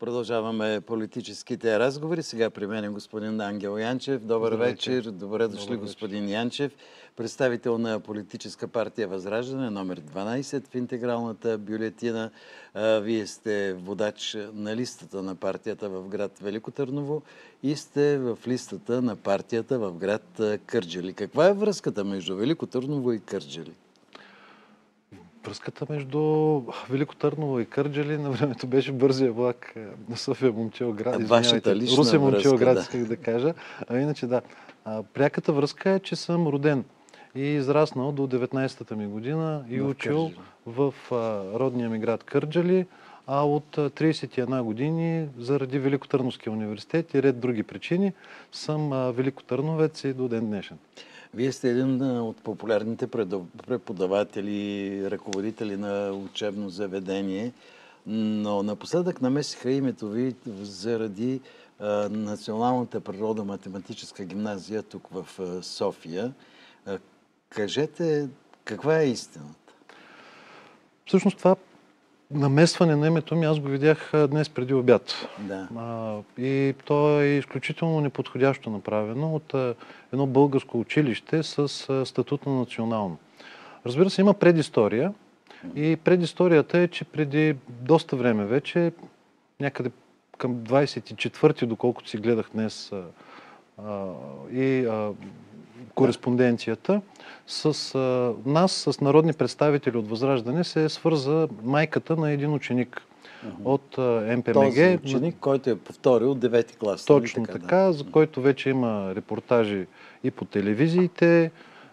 Продължаваме политическите разговори. Сега при мен е господин Ангел Янчев. Добър вечер. Добре дошли, господин Янчев. Представител на политическа партия Възраждане, номер 12 в интегралната бюлетина. Вие сте водач на листата на партията в град Велико Търново и сте в листата на партията в град Кърджали. Каква е връзката между Велико Търново и Кърджали? Връзката между Велико Търново и Кърджали на времето беше бързия влак на София Момчилград. Вашата лична Русе Момчилград, да. исках да кажа. А иначе да. Пряката връзка е, че съм роден и израснал до 19-та ми година и учил в родния ми град Кърджали, а от 31 години заради Великотърновския университет и ред други причини съм великотърновец и до ден днешен. Вие сте един от популярните преподаватели, ръководители на учебно заведение, но напоследък намесиха името ви заради Националната природо-математическа гимназия тук в София. Кажете, каква е истината? Всъщност това намесване на името ми аз го видях днес преди обяд. Да. И то е изключително неподходящо направено от едно българско училище с статут на национално. Разбира се, има предистория и предисторията е, че преди доста време вече, някъде към 24-ти, доколкото си гледах днес кореспонденцията, с нас, с народни представители от Възраждане, се свърза майката на един ученик от МПМГ. Този ученик, който е повторил 9-ти клас. Точно така, за който вече има репортажи и по телевизиите,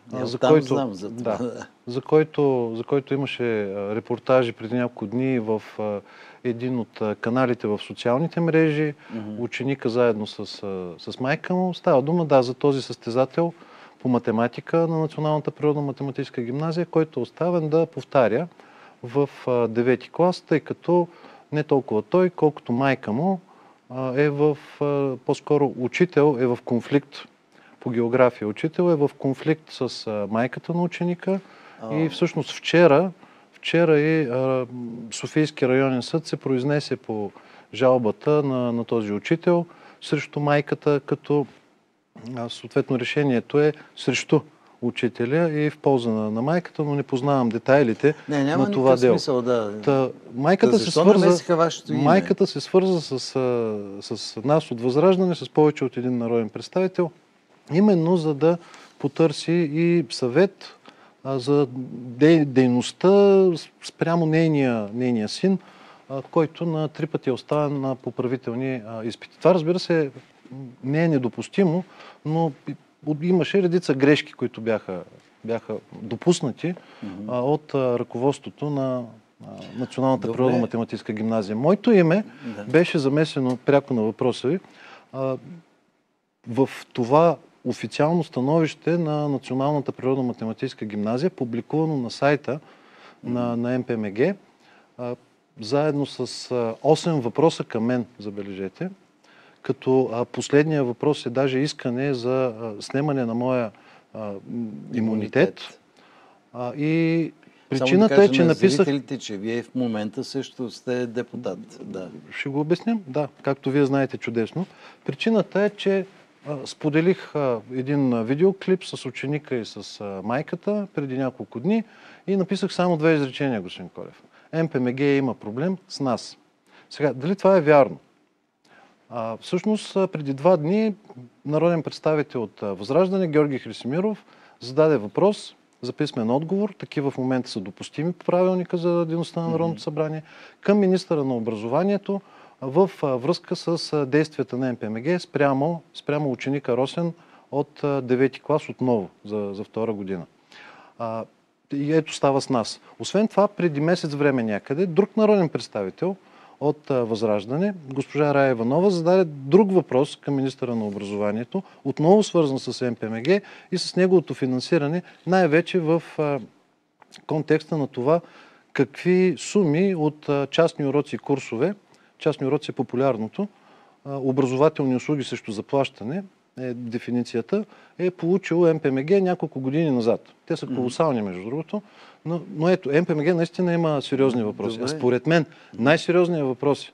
за който имаше репортажи преди няколко дни в един от каналите в социалните мрежи, ученика заедно с майка му. Става дума, за този състезател по математика на Националната природно-математическа гимназия, който е оставен да повтаря в 9-ти клас, тъй като не толкова той, колкото майка му по-скоро учител е в конфликт по география. Учител е в конфликт с майката на ученика и всъщност вчера и Софийски районен съд се произнесе по жалбата на този учител срещу майката, като съответно решението е срещу учителя и в полза на майката, но не познавам детайлите на това дело. Смисъл, да. Майката се свърза с нас от Възраждане, с повече от един народен представител, именно за да потърси и съвет за дейността спрямо нейния син, който на 3 пъти е оставен на поправителни изпити. Това, разбира се, не е недопустимо, но имаше редица грешки, които бяха допуснати от ръководството на Националната природо-математическа гимназия. Моето име беше замесено пряко на въпроса ви в това официално становище на Националната природо-математическа гимназия, публикувано на сайта на МПМГ, заедно с 8 въпроса към мен, забележете, като последния въпрос е даже искане за снемане на моя имунитет. И причината е, че написах... зрителите, че вие в момента също сте депутат. Да. Ще го обясням? Да, както вие знаете чудесно. Причината е, че споделих един видеоклип с ученика и с майката преди няколко дни и написах само 2 изречения, господин Колев. МПМГ има проблем с нас. Сега, дали това е вярно? Всъщност, преди 2 дни народен представител от Възраждане, Георги Хрисимиров, зададе въпрос за писмен отговор. Такива в момента са допустими по правилника за дейността на Народното събрание към министъра на образованието в връзка с действията на МПМГ спрямо ученика Росен от 9-ти клас отново за 2-ра година. И ето става с нас. Освен това, преди месец време някъде, друг народен представител от Възраждане, госпожа Рая Иванова, зададе друг въпрос към министъра на образованието, отново свързан с МПМГ и с неговото финансиране, най-вече в контекста на това какви суми от частни уроци и курсове, частни уроци е популярното, образователни услуги срещу заплащане, дефиницията, е получил МПМГ няколко години назад. Те са колосални, между другото, но ето, МПМГ наистина има сериозни въпроси. А според мен най-сериозният въпрос е,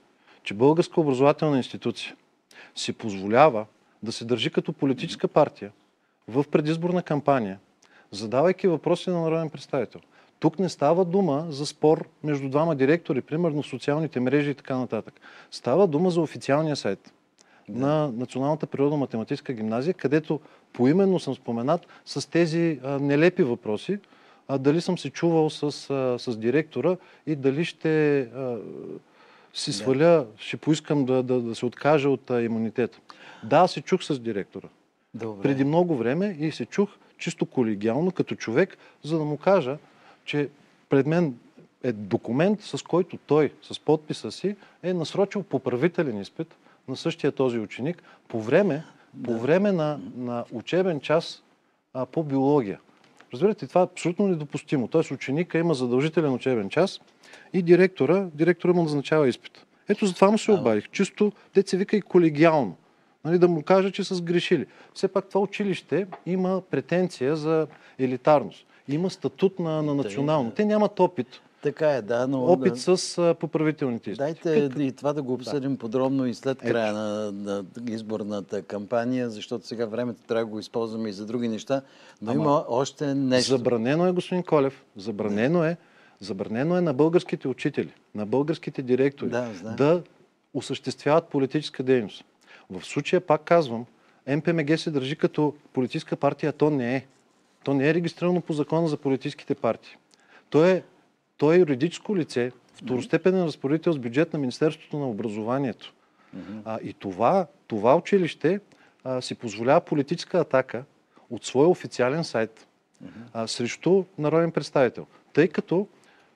че българска образователна институция си позволява да се държи като политическа партия в предизборна кампания, задавайки въпроси на народен представител. Тук не става дума за спор между двама директори, примерно в социалните мрежи и така нататък. Става дума за официалния сайт на Националната природно-математическа гимназия, където поименно съм споменат с тези нелепи въпроси, дали съм се чувал с директора и дали ще си сваля, ще поискам да се откажа от имунитета. Да, се чух с директора. Добре. Преди много време и се чух чисто колегиално като човек, за да му кажа, че пред мен е документ, с който той, с подписа си, е насрочил поправителен изпит на същия този ученик по време на учебен час по биология. Разбирате, това е абсолютно недопустимо. Тоест ученика има задължителен учебен час и директора му назначава изпит. Ето затова му се обадих. Чисто, те се вика и колегиално. Нали, да му кажа, че са сгрешили. Все пак това училище има претенция за елитарност. Има статут на национално. Те нямат опит. Така е, да, но... Опит с поправителните изпити. Дайте и това да го обсъдим подробно и след края на изборната кампания, защото сега времето трябва да го използваме и за други неща, но има още нещо. Забранено е, господин Колев, забранено е на българските учители, на българските директори да осъществяват политическа дейност. В случая, пак казвам, НПМГ се държи като политическа партия, а то не е. То не е регистрирано по закона за политическите партии. То е юридическо лице, второстепенен разпоредител с бюджет на Министерството на образованието. И това училище си позволява политическа атака от своя официален сайт срещу народен представител. Тъй като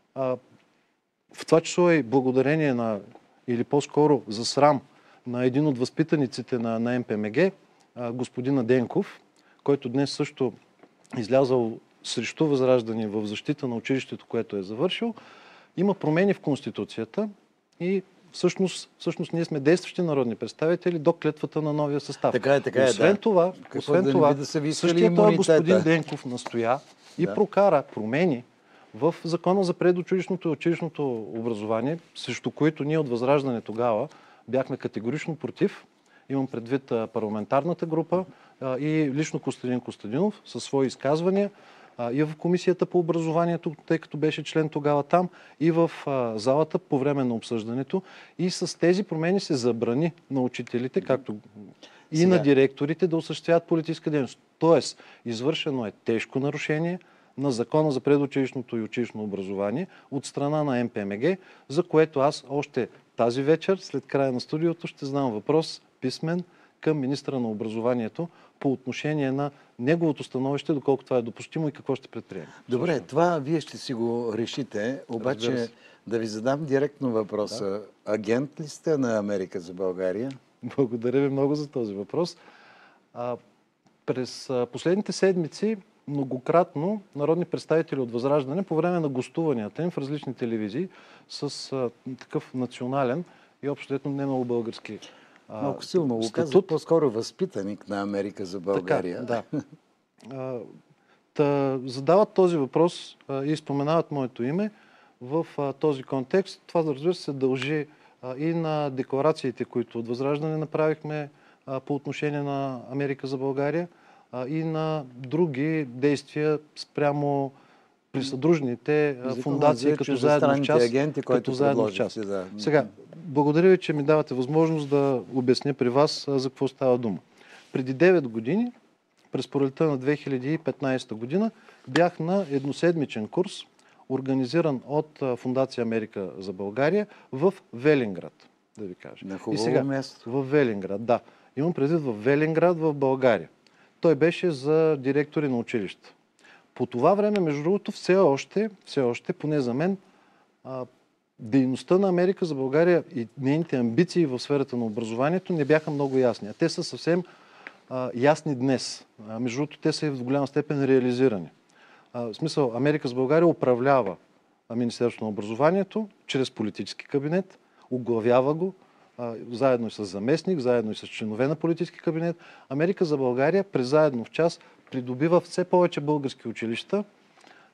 в това число е благодарение на, или по-скоро за срам, на един от възпитаниците на НПМГ, господина Денков, който днес също излязъл срещу Възраждане в защита на училището, което е завършил, има промени в Конституцията и всъщност ние сме действащи народни представители до клетвата на новия състав. Освен това, същия този господин Денков настоя и прокара промени в Закона за предучилищното и училищното образование, срещу които ние от Възраждане тогава бяхме категорично против. Имам предвид парламентарната група и лично Костадин Костадинов със свои изказвания и в Комисията по образованието, тъй като беше член тогава там, и в залата по време на обсъждането. И с тези промени се забрани на учителите, както и на директорите, да осъществяват политическа дейност. Тоест, извършено е тежко нарушение на Закона за предучилищното и училищно образование от страна на НПМГ, за което аз още тази вечер, след края на студиото, ще знам въпрос писмен към министъра на образованието по отношение на неговото становище, доколко това е допустимо и какво ще предприеме. Добре, това вие ще си го решите, обаче да ви задам директно въпроса. Агент ли сте на Америка за България? Благодаря ви много за този въпрос. През последните седмици многократно народни представители от Възраждане по време на гостуванията им в различни телевизии с такъв национален и общо не много български малко силно го казах, по-скоро възпитаник на Америка за България. Така, да. Задават този въпрос и споменават моето име в този контекст. Това, разбира се, дължи и на декларациите, които от Възраждане направихме по отношение на Америка за България, и на други действия спрямо присъдружните фундации, като заедно в час. Като заедно в час. Сега, благодаря ви, че ми давате възможност да обясня при вас за какво става дума. Преди 9 години, през пролетта на 2015 година, бях на едноседмичен курс, организиран от Фундация Америка за България в Велинград, да ви кажа. На хубаво място. В Велинград, да. Имам предвид в Велинград, в България. Той беше за директори на училища. По това време, между другото, все още, поне за мен, дейността на Америка за България и нейните амбиции в сферата на образованието не бяха много ясни. А те са съвсем ясни днес. Между другото, те са и в голяма степен реализирани. В смисъл, Америка за България управлява Министерството на образованието чрез политически кабинет, оглавява го, заедно и с заместник, заедно и с членове на политически кабинет. Америка за България през заедно в час придобива все повече български училища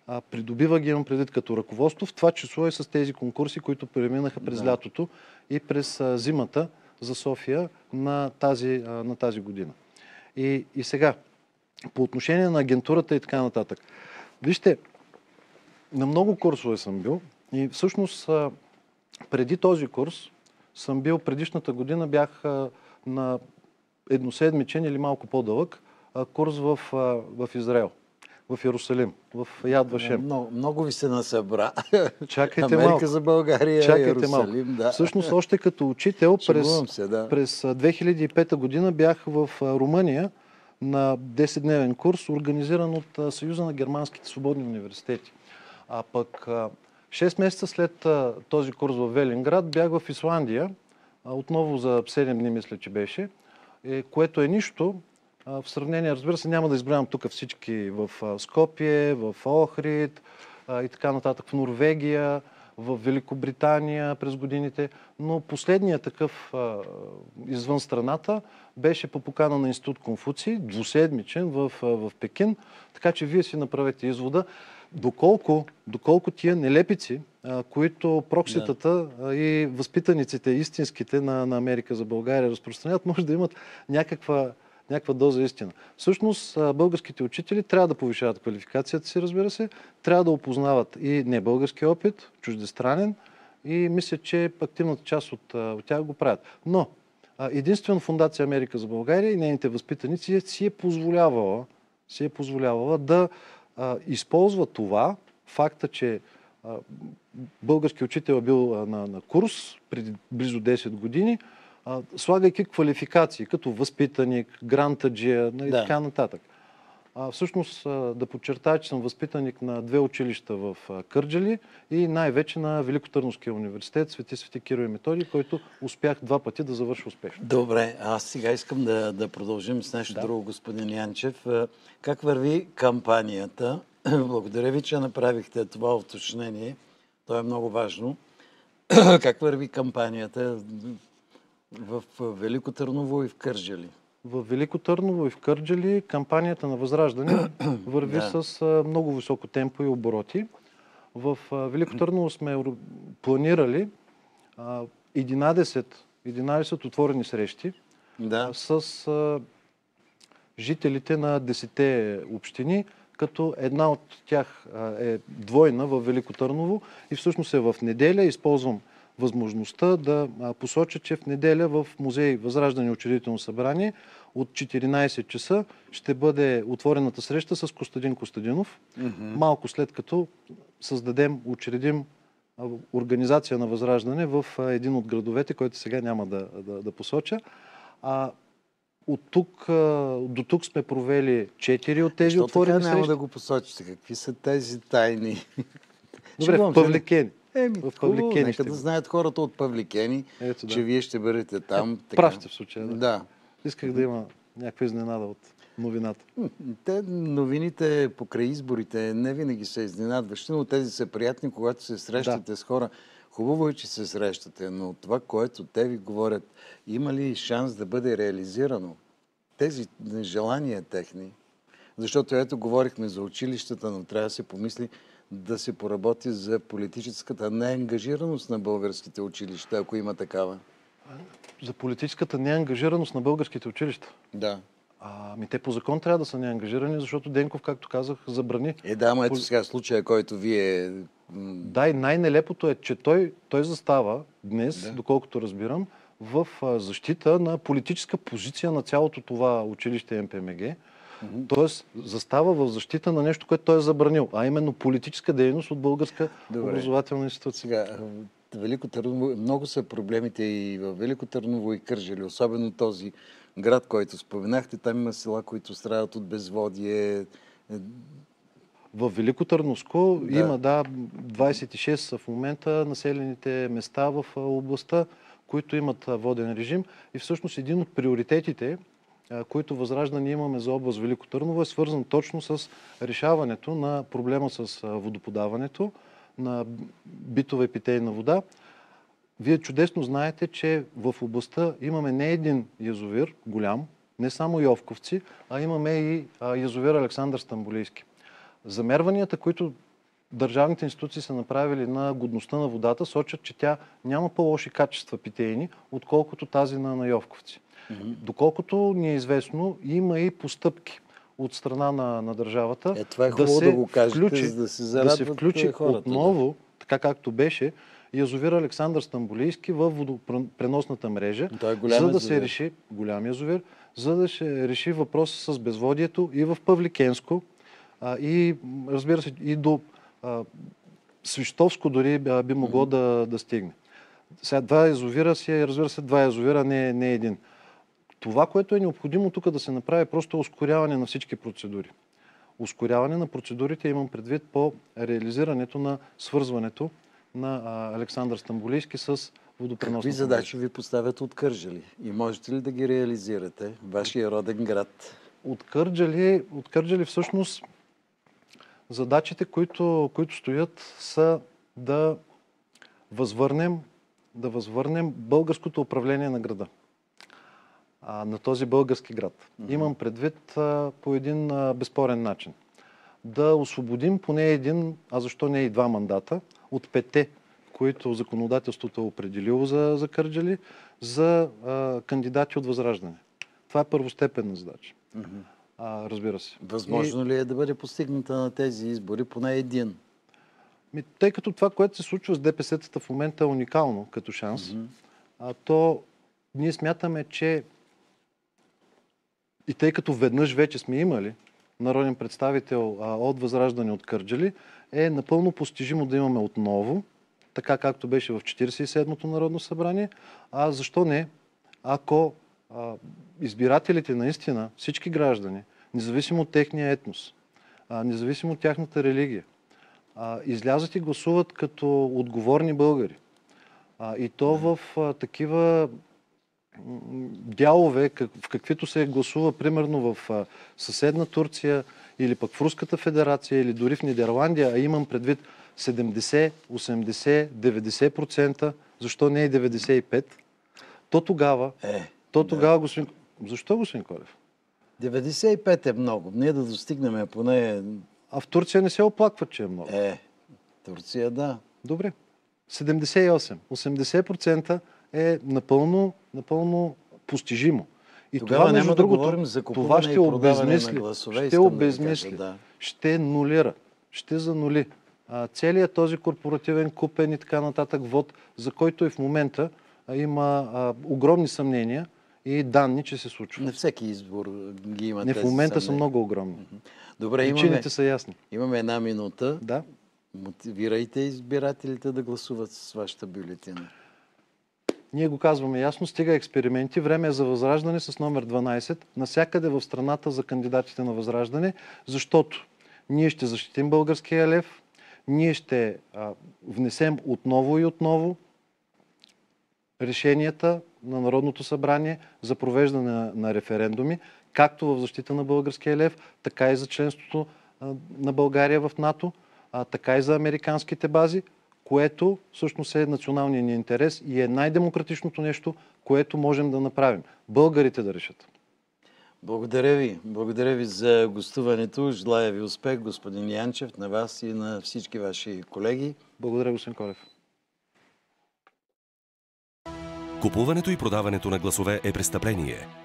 Придобива ги, имам предвид, като ръководство, в това число и с тези конкурси, които преминаха през лятото и през зимата за София на тази година. И сега, по отношение на агентурата и така нататък. Вижте, на много курсове съм бил и всъщност преди този курс съм бил, предишната година бях на едноседмичен или малко по-дълъг курс в Израел, в Иерусалим, в Яд Вашем. Много ви се насъбра. Чакайте Америка малко. за България, Чакайте Иерусалим. малко. Да. Всъщност, още като учител Да. през 2005 година бях в Румъния на 10-дневен курс, организиран от Съюза на германските свободни университети. А пък 6 месеца след този курс в Велинград бях в Исландия, отново за 7 дни мисля, че беше, което е нищо. В сравнение, разбира се, няма да избравям тук всички в Скопие, в Охрид и така нататък, в Норвегия, в Великобритания през годините, но последният такъв извън страната беше по покана на Институт Конфуций, двуседмичен в Пекин, така че вие си направете извода доколко тия нелепици, които прокситата и възпитаниците истинските на Америка за България разпространяват, може да имат някаква доза истина. Всъщност, българските учители трябва да повишават квалификацията си, разбира се, трябва да опознават и небългарски опит, чуждестранен, и мисля, че активната част от тях го правят. Но единствено Фондация Америка за България и нейните възпитаници си е позволявала да използва това, факта, че български учител е бил на курс преди близо 10 години, слагайки квалификации, като възпитаник, грантаджия и така нататък. Всъщност да подчертая, че съм възпитаник на 2 училища в Кърджали и най-вече на Великотърновския университет Свети Киро и Методий, който успях 2 пъти да завърша успешно. Добре, аз сега искам да продължим с нещо друго, господин Янчев. Как върви кампанията? Благодаря ви, че направихте това уточнение. То е много важно. Как върви кампанията в Велико Търново и в Кърджали? В Велико Търново и в Кърджали кампанията на Възраждане върви с много високо темпо и обороти. В Велико Търново сме планирали 11 отворени срещи с жителите на 10 общини, като една от тях е двойна в Велико Търново и всъщност е в неделя. Използвам възможността да посоча, че в неделя в музей Възраждане учредително събрание от 14 часа ще бъде отворената среща с Костадин Костадинов. Малко след като учредим организация на Възраждане в един от градовете, който сега няма да посоча. До тук сме провели 4 от тези отворени срещи. Няма да го посочите? Какви са тези тайни? Добре, в Павликени. Нека да знаят хората от Павликени, че вие ще бъдете там. Прав сте в случая. Да. Исках да има някаква изненада от новината. Новините покрай изборите не винаги са изненадващи, но тези са приятни, когато се срещате с хора. Хубаво е, че се срещате, но това, което те ви говорят, има ли шанс да бъде реализирано? Тези желания техни. Защото ето говорихме за училищата, но трябва да се помисли да се поработи за политическата неангажираност на българските училища, ако има такава. За политическата неангажираност на българските училища? Да. Те по закон трябва да са неангажирани, защото Денков, както казах, забрани. Ама ето сега случая, който вие... Да, и най-нелепото е, че той застава днес, доколкото разбирам, в защита на политическа позиция на цялото това училище МПМГ. Тоест, застава в защита на нещо, което той е забранил, а именно политическа дейност от българска образователна институция. Сега, Велико Търново, много са проблемите и в Велико Търново и Кърджали, особено този град, който споменахте. Там има села, които страдат от безводие. В Велико Търновско има 26 са в момента населените места в областта, които имат воден режим. И всъщност един от приоритетите, които Възраждане имаме за област Велико Търново, е свързан точно с решаването на проблема с водоподаването, на битова и питейна вода. Вие чудесно знаете, че в областта имаме не един язовир, голям, не само Йовковци, а имаме и язовир Александър Стамболийски. Замерванията, които държавните институции са направили на годността на водата, сочат, че тя няма по-лоши качества питейни, отколкото тази на Йовковци. Доколкото ни е известно, има и постъпки от страна на държавата това е хубаво да го кажете, за да се зарадват да се включи хората, отново, така както беше, язовир Александър Стамболийски в водопреносната мрежа, за да се реши голям язовир, за да се реши въпроса с безводието и в Павликенско, и разбира се и до Свищовско дори би могло да стигне. Сега два язовира си, разбира се, два язовира, не един. Това, което е необходимо тук да се направи, е просто ускоряване на всички процедури. Ускоряване на процедурите имам предвид по реализирането на свързването на Александър Стамболийски с водопреносната. Какви задачи ви поставят от Кърджали? И можете ли да ги реализирате? Вашия роден град. От Кърджали всъщност задачите, които стоят, са да възвърнем българското управление на града. На този български град. Имам предвид по един безспорен начин. Да освободим поне един, а защо не и два мандата, от 5, които законодателството е определило за Кърджали, за кандидати от Възраждане. Това е първостепенна задача. Разбира се. Възможно ли е да бъде постигната на тези избори поне един? Тъй като това, което се случва с ДПС-тата в момента е уникално като шанс, то ние смятаме, че и тъй като веднъж вече сме имали народен представител от Възраждане от Кърджали, е напълно постижимо да имаме отново, така както беше в 47-то Народно събрание. А защо не, ако избирателите наистина, всички граждани, независимо от техния етнос, независимо от тяхната религия, излязат и гласуват като отговорни българи. И то в такива дялове, в каквито се гласува примерно в съседна Турция или пък в Руската федерация или дори в Нидерландия, а имам предвид 70, 80, 90%, защо не и 95%, то тогава, господин... Защо, господин Колев? 95 е много. Ние да достигнем поне... А в Турция не се оплакват, че е много. Турция да. Добре. 78, 80% е напълно постижимо. И тогава това, няма да говорим за купуване и продаване на гласове. Ще обезмисли, ще нулира, ще занули целият този корпоративен купен и така нататък вод, за който и в момента има огромни съмнения и данни, че се случва. На всеки избор ги има тези в момента съмнения. Са много огромни. Добре, причините са ясни. Имаме една минута. Да. Мотивирайте избирателите да гласуват с вашата бюлетина. Ние го казваме ясно, стига експерименти, време е за Възраждане с номер 12, навсякъде в страната за кандидатите на Възраждане, защото ние ще защитим българския лев, ние ще внесем отново и отново решенията на Народното събрание за провеждане на референдуми, както в защита на българския лев, така и за членството на България в НАТО, така и за американските бази, което всъщност е националният ни интерес и е най-демократичното нещо, което можем да направим. Българите да решат. Благодаря ви. Благодаря ви за гостуването. Желая ви успех, господин Янчев, на вас и на всички ваши колеги. Благодаря, господин Колев. Купуването и продаването на гласове е престъпление.